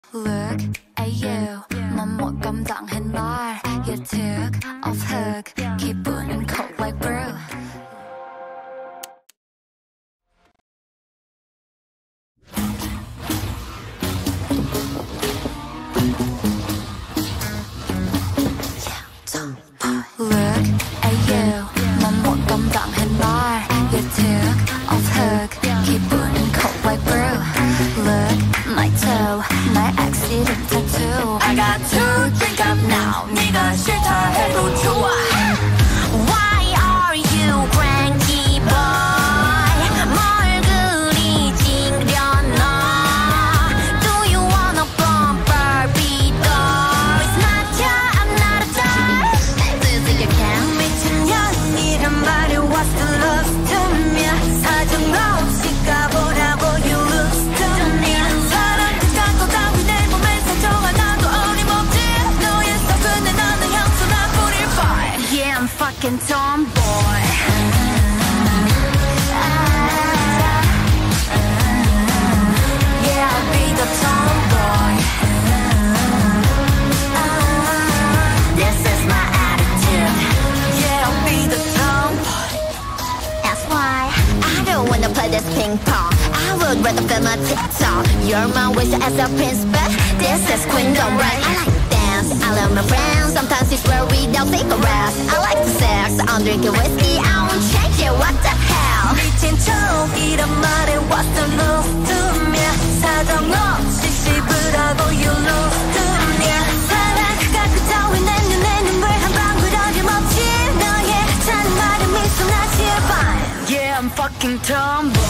Look at you, 넌 못 감당해 날. You took off hook, 기분은 cold like brew. Look at you, 넌 못 감당해 날. You took off hook, 기분은 cold like brew. Look, my toe, 날 accident tattoo. I got to drink up now. 네가 싫다 해도 좋아. Why are you cranky boy? 뭘 그리 찡그려놔? Do you wanna bump Barbie dolls? 맞아, I'm not a doll. 드디어 can't 미친년이란 말이 what's the love to me? 사정없이 가보라고 you lose to me. 사랑 끝간 거 따위 내 몸에 상처 하나도 어림없지. 너의 속은 나는 향수 나 뿌릴 fire. Yeah, I'm fucking tomboy. Yeah, I'll be the tomboy. This is my attitude. Yeah, I'll be the tomboy. That's why I don't wanna play this ping pong. I would rather film a TikTok. You're my wish as a prince, but this is queendom, right? I like to dance, I love my friends. Sometimes it's where we don't take a rest. I like the sex, I'm drinking whiskey. I won't change it, what the hell? 미친 척이란 말에 what's the love to me? 사정없이 씹으라고 you lose to me. 사랑 그가 따위 내 눈에 눈물 한 방울 어림없지. 너의 차는 말에 미소 나 제발. Yeah, I'm fucking tomboy.